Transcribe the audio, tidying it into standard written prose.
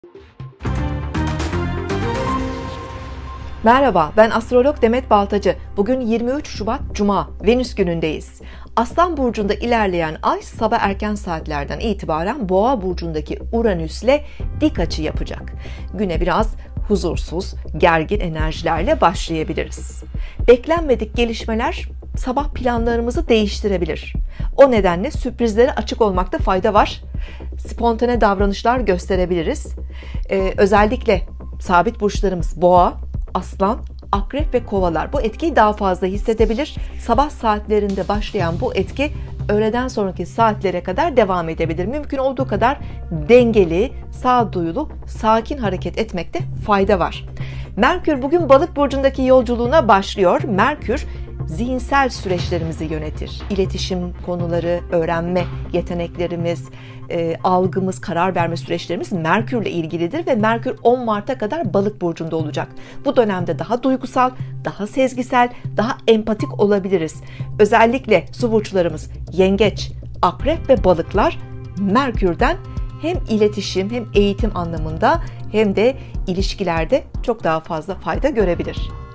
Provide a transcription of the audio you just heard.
Merhaba, ben astrolog Demet Baltacı. Bugün 23 Şubat Cuma, Venüs günündeyiz. Aslan burcunda ilerleyen ay sabah erken saatlerden itibaren Boğa burcundaki Uranüs'le dik açı yapacak. Güne biraz huzursuz, gergin enerjilerle başlayabiliriz. Beklenmedik gelişmeler sabah planlarımızı değiştirebilir. O nedenle sürprizlere açık olmakta fayda var. Spontane davranışlar gösterebiliriz. Özellikle sabit burçlarımız Boğa, Aslan, Akrep ve Kovalar bu etkiyi daha fazla hissedebilir. Sabah saatlerinde başlayan bu etki öğleden sonraki saatlere kadar devam edebilir. Mümkün olduğu kadar dengeli, sağduyulu, sakin hareket etmekte fayda var. Merkür bugün Balık burcundaki yolculuğuna başlıyor. Merkür zihinsel süreçlerimizi yönetir. İletişim konuları, öğrenme yeteneklerimiz, algımız, karar verme süreçlerimiz Merkürle ilgilidir ve Merkür 10 Mart'a kadar Balık burcunda olacak. Bu dönemde daha duygusal, daha sezgisel, daha empatik olabiliriz. Özellikle su burçlarımız Yengeç, Akrep ve Balıklar Merkür'den hem iletişim hem eğitim anlamında hem de ilişkilerde çok daha fazla fayda görebilir.